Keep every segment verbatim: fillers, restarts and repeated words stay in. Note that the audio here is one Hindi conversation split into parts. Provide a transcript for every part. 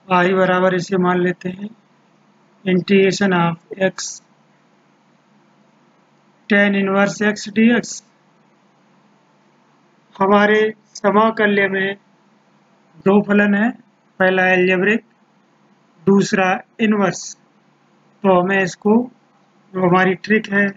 आई बराबर इसे मान लेते हैं integration of x tan inverse x d x. हमारे समाकल्य में दो फलन है, पहला एल्जेब्रिक, दूसरा इनवर्स। तो हमें इसको, जो हमारी ट्रिक है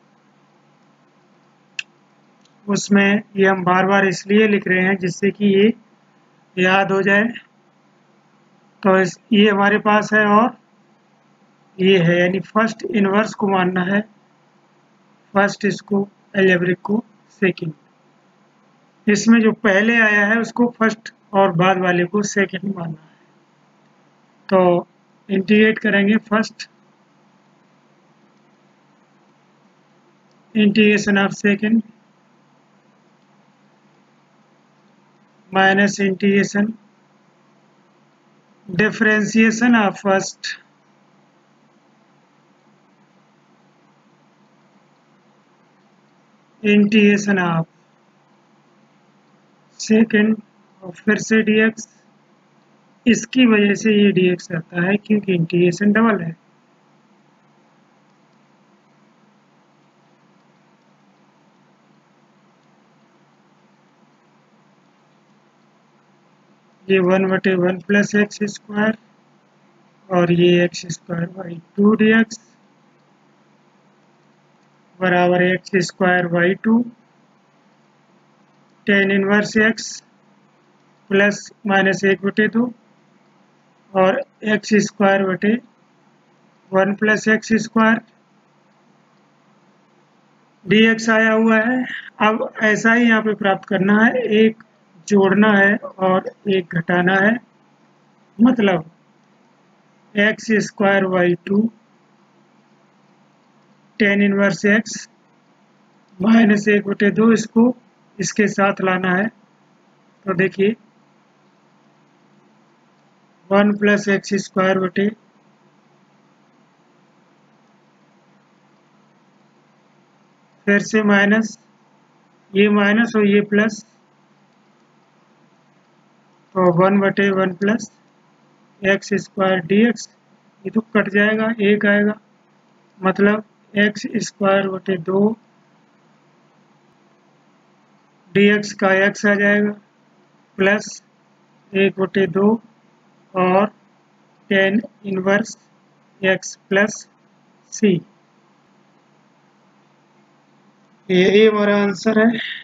उसमें ये हम बार बार इसलिए लिख रहे हैं जिससे कि ये याद हो जाए। तो इस ये हमारे पास है और ये है, यानी फर्स्ट इनवर्स को मानना है, फर्स्ट इसको एल्जेब्रिक को सेकंड। इसमें जो पहले आया है उसको फर्स्ट और बाद वाले को सेकंड मानना है। तो इंटीग्रेट करेंगे first, integration of second minus integration differentiation of first integration of second और फिर से dx। इसकी वजह से ये dx आता है क्योंकि इंटीग्रेशन डबल है। ये वन बटे वन प्लस एक्स स्क्वायर और ये x square by two d x बराबर x square by two tan inverse x plus minus एक बटे दो और एक्स स्क्वायर बटे one plus x square d x आया हुआ है। अब ऐसा ही यहाँ पे प्राप्त करना है, एक जोड़ना है और एक घटाना है, मतलब x square by two tan inverse x minus एक बटे दो, इसको इसके साथ लाना है। तो देखिए वन प्लस एक्स स्क्वायर बटे फिर से माइनस, ये माइनस और ये प्लस, तो वन बटे one plus x square d x, ये तो कट जाएगा, एक आएगा, मतलब एक्स स्क्वायर बटे दो डी एक्स का एक्स आ जाएगा प्लस एक बटे दो और tan inverse x plus c. ये हमारा आंसर है।